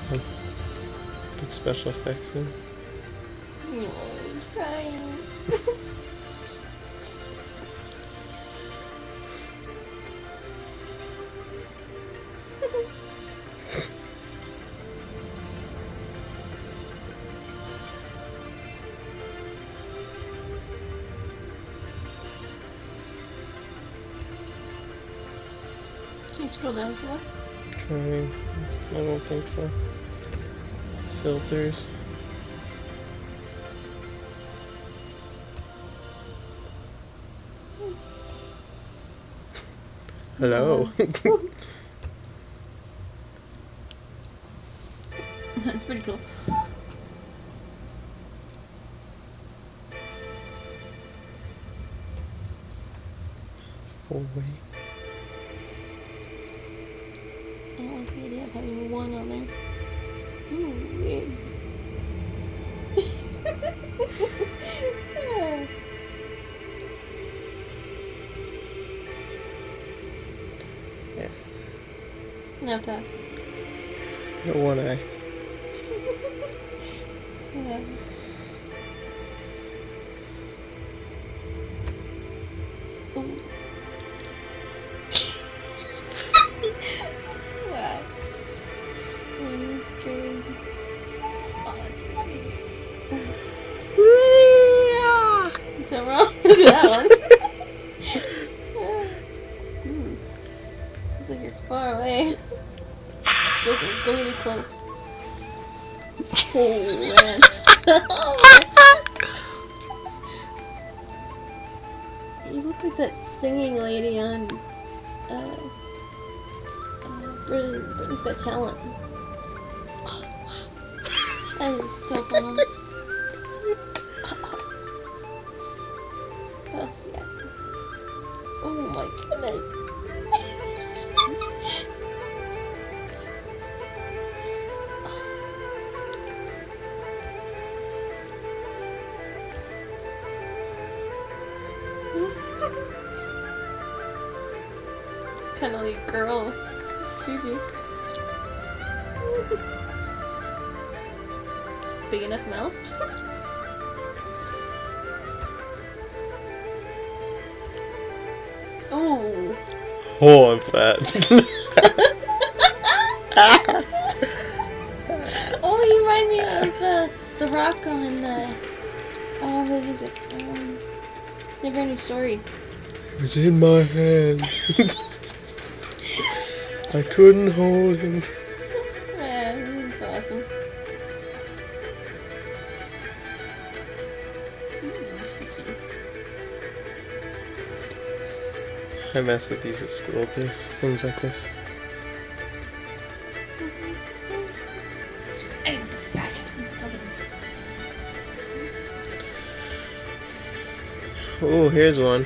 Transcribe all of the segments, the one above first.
Put special effects in. No, he's crying. Can you scroll down some more? Trying. I don't think so. Filters. Hello. That's pretty cool. Four-way. I don't like the idea of having one on there. Ooh, weird. Yeah. Now talk. No one eye. Yeah. Ooh. Wow. That's crazy. Oh, that's so crazy. Is that wrong? That one. Looks like you're far away. Go really close. Oh man. You look like that singing lady on Britain's Got Talent. Oh, wow. That is so fun. What else you got? Oh my goodness. Kind of like a girl. It's creepy. Big enough mouth? Oh. Oh, I'm fat. Oh, you remind me of the rock on oh, what is it? Never Ending Story. It's in my hand. I couldn't hold him. Man, that's awesome. I mess with these at school too. Things like this. Oh, here's one.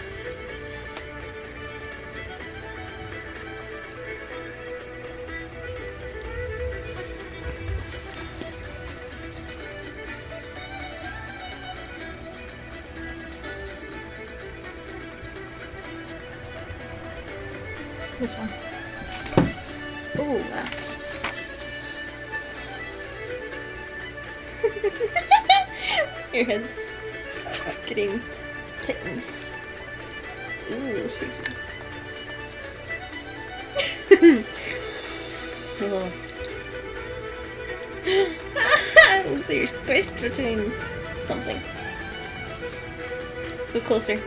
Which one? Oh, wow. Your head's getting tightened. Ooh, freaky. Oh. So you're squished between something. Go closer.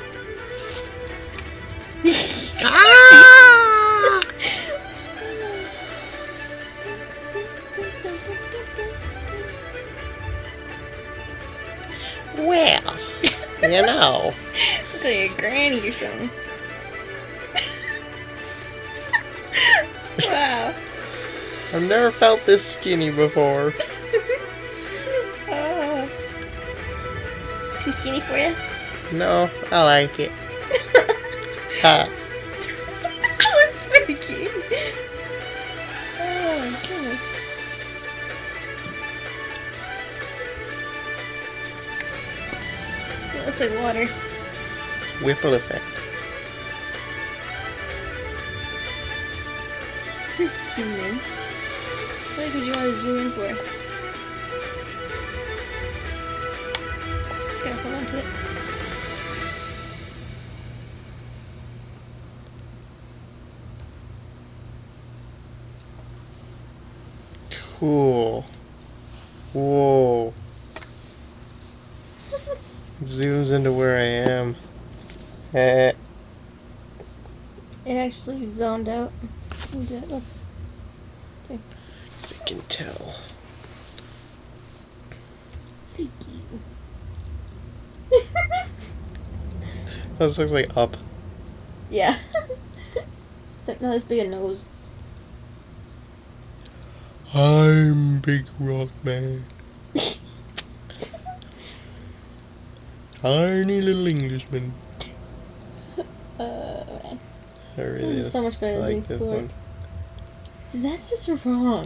Well, you know. Look like a granny or something. Wow. I've never felt this skinny before. Oh. Too skinny for you? No, I like it. Ha. That was pretty cute. Oh my goodness. It looks like water. Whipple effect. Zoom in. Like Which would you want to zoom in for? Gotta hold on to it. Cool. Whoa. Zooms into where I am. It actually zoned out. Look at that, look. Okay. As I can tell. Freaky. This looks like up. Yeah. Except not as big a nose. I'm Big Rock Man. Tiny little Englishman. Man. I really This is so much better than doing like this schoolwork. one. See, that's just wrong.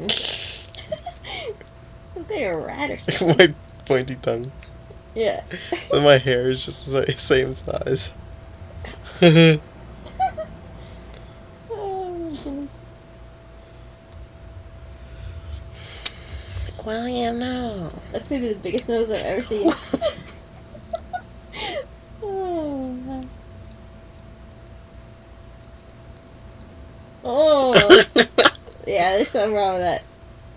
Look like a rat or something. My pointy tongue. Yeah. And my hair is just the same size. Oh my goodness. Well, you know. That's gonna be the biggest nose I've ever seen. Oh, man. Oh. Yeah, there's something wrong with that.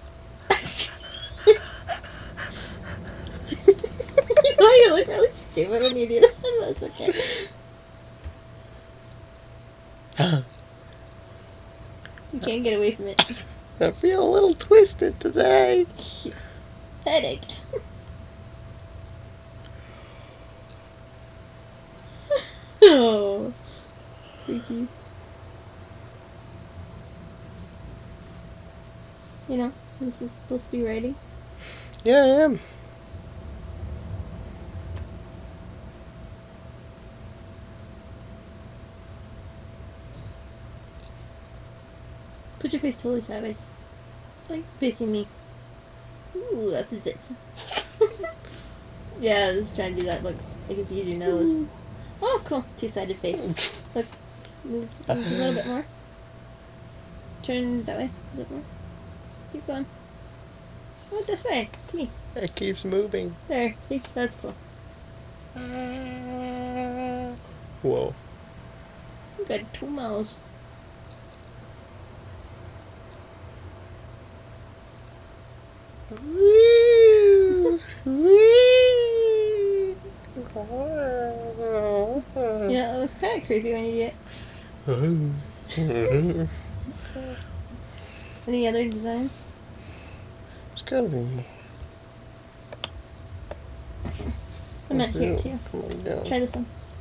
You look really stupid when you do that. That's okay. You can't get away from it. I feel a little twisted today. Headache. Oh. Freaky. You know, this is supposed to be writing. Yeah, I am. Put your face totally sideways. Like, facing me. Ooh, that's a zit. Yeah, I was trying to do that. Look, I can see your nose. Oh, cool. Two-sided face. Look, move a little bit more. Turn that way a bit more. Keep going. Oh, this way. To me. It keeps moving. There. See? That's cool. Whoa. You got 2 mouths. Yeah, it looks kind of creepy when you do it. Any other designs? It's gotta be more. I meant here too. Come on down. Try this one.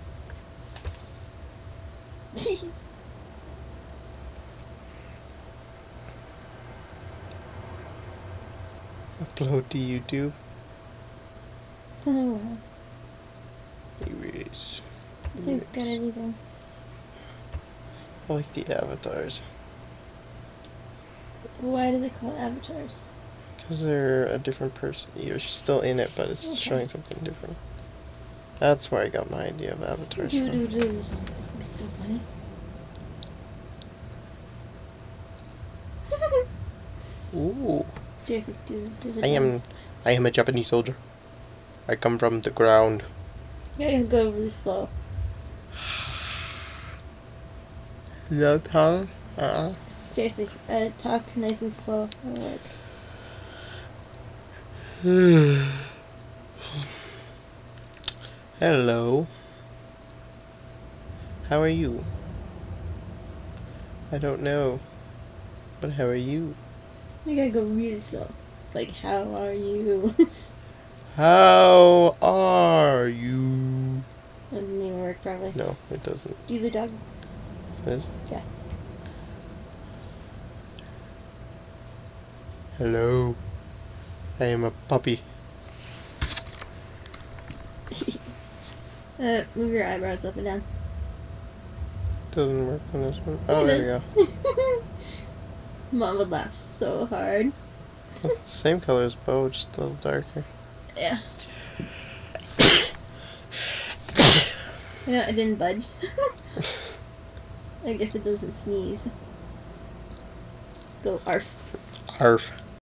Upload to YouTube. Oh wow. Anyways. This thing's got everything. I like the avatars. Why do they call it avatars? Because they're a different person. You're still in it, but it's showing something different. That's where I got my idea of avatars from. This will be so funny. Ooh. Seriously, do the I am a Japanese soldier. I come from the ground. You gotta go really slow. No tongue? Seriously, talk nice and slow. It'll work. Hello. How are you? I don't know. But how are you? You gotta go really slow. Like, how are you? How are you? That didn't even work probably. No, it doesn't. Do the dog. This? Yeah. Hello. I am a puppy. Move your eyebrows up and down. Doesn't work on this one. Oh, there you go. Mom would laugh so hard. It's the same color as Bo, just a little darker. Yeah. You know, I didn't budge. I guess it doesn't sneeze. Go arf. Arf.